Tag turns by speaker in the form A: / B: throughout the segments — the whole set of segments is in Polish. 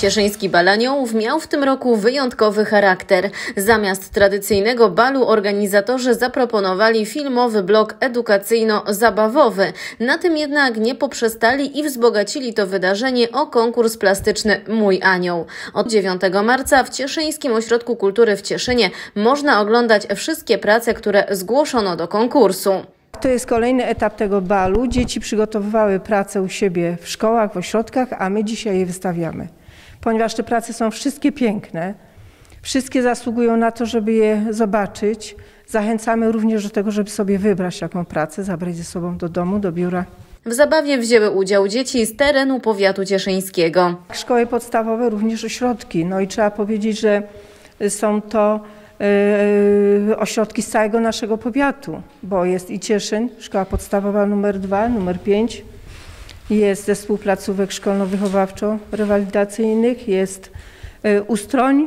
A: Cieszyński Bal Aniołów miał w tym roku wyjątkowy charakter. Zamiast tradycyjnego balu organizatorzy zaproponowali filmowy blok edukacyjno-zabawowy. Na tym jednak nie poprzestali i wzbogacili to wydarzenie o konkurs plastyczny Mój Anioł. Od 9 marca w Cieszyńskim Ośrodku Kultury w Cieszynie można oglądać wszystkie prace, które zgłoszono do konkursu.
B: To jest kolejny etap tego balu. Dzieci przygotowywały pracę u siebie w szkołach, w ośrodkach, a my dzisiaj je wystawiamy. Ponieważ te prace są wszystkie piękne, wszystkie zasługują na to, żeby je zobaczyć. Zachęcamy również do tego, żeby sobie wybrać taką pracę, zabrać ze sobą do domu, do biura.
A: W zabawie wzięły udział dzieci z terenu powiatu cieszyńskiego.
B: Szkoły podstawowe, również ośrodki. No i trzeba powiedzieć, że są to ośrodki z całego naszego powiatu, bo jest i Cieszyn, szkoła podstawowa numer 2, numer 5, jest zespół placówek szkolno-wychowawczo-rewalidacyjnych, jest Ustroń,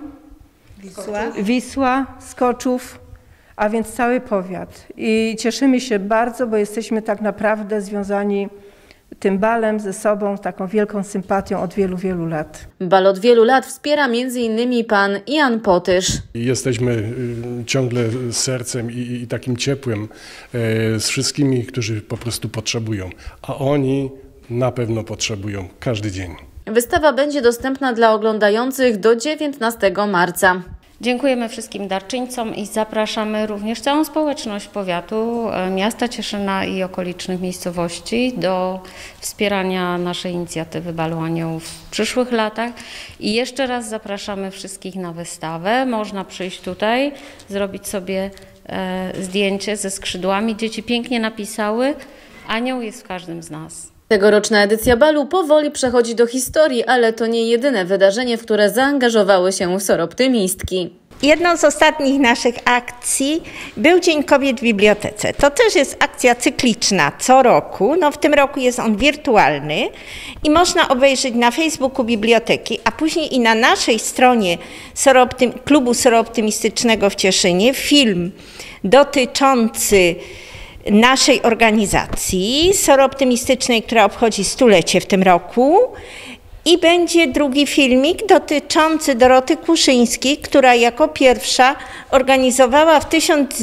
B: Wisła, Skoczów, a więc cały powiat. I cieszymy się bardzo, bo jesteśmy tak naprawdę związani tym balem ze sobą, taką wielką sympatią od wielu, wielu lat.
A: Bal od wielu lat wspiera m.in. pan Jan Potysz.
C: Jesteśmy ciągle z sercem i takim ciepłym z wszystkimi, którzy po prostu potrzebują, a oni na pewno potrzebują każdy dzień.
A: Wystawa będzie dostępna dla oglądających do 19 marca.
D: Dziękujemy wszystkim darczyńcom i zapraszamy również całą społeczność powiatu, miasta Cieszyna i okolicznych miejscowości do wspierania naszej inicjatywy Balu Aniołów w przyszłych latach. I jeszcze raz zapraszamy wszystkich na wystawę. Można przyjść tutaj, zrobić sobie zdjęcie ze skrzydłami. Dzieci pięknie napisały, anioł jest w każdym z nas.
A: Tegoroczna edycja balu powoli przechodzi do historii, ale to nie jedyne wydarzenie, w które zaangażowały się soroptymistki.
E: Jedną z ostatnich naszych akcji był Dzień Kobiet w Bibliotece. To też jest akcja cykliczna co roku. No w tym roku jest on wirtualny i można obejrzeć na Facebooku biblioteki, a później i na naszej stronie Klubu Soroptymistycznego w Cieszynie film dotyczący naszej organizacji soroptymistycznej, która obchodzi 100-lecie w tym roku. I będzie drugi filmik dotyczący Doroty Kuszyńskiej, która jako pierwsza organizowała w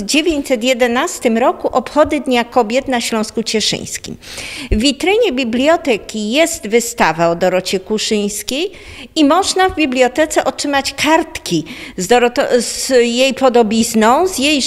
E: 1911 roku obchody Dnia Kobiet na Śląsku Cieszyńskim. W witrynie biblioteki jest wystawa o Dorocie Kuszyńskiej i można w bibliotece otrzymać kartki z jej podobizną, z jej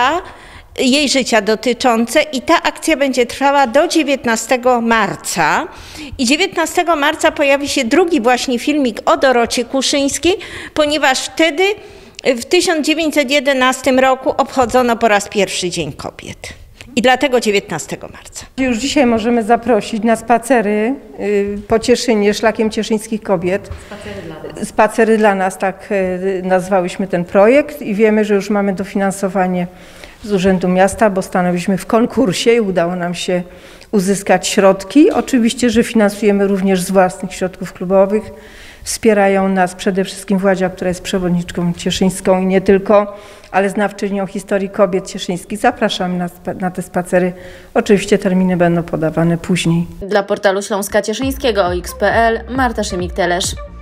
E: życia dotyczące i ta akcja będzie trwała do 19 marca. I 19 marca pojawi się drugi właśnie filmik o Dorocie Kuszyńskiej, ponieważ wtedy w 1911 roku obchodzono po raz pierwszy Dzień Kobiet. I dlatego 19 marca.
B: Już dzisiaj możemy zaprosić na spacery po Cieszynie, szlakiem cieszyńskich kobiet. Spacery dla nas, tak nazwałyśmy ten projekt i wiemy, że już mamy dofinansowanie z Urzędu Miasta, bo stanęliśmy w konkursie i udało nam się uzyskać środki. Oczywiście, że finansujemy również z własnych środków klubowych. Wspierają nas przede wszystkim Władzia, która jest przewodniczką cieszyńską i nie tylko, ale znawczynią historii kobiet cieszyńskich. Zapraszamy na te spacery. Oczywiście terminy będą podawane później.
A: Dla portalu Śląska Cieszyńskiego OX.pl Marta Szymik-Telesz.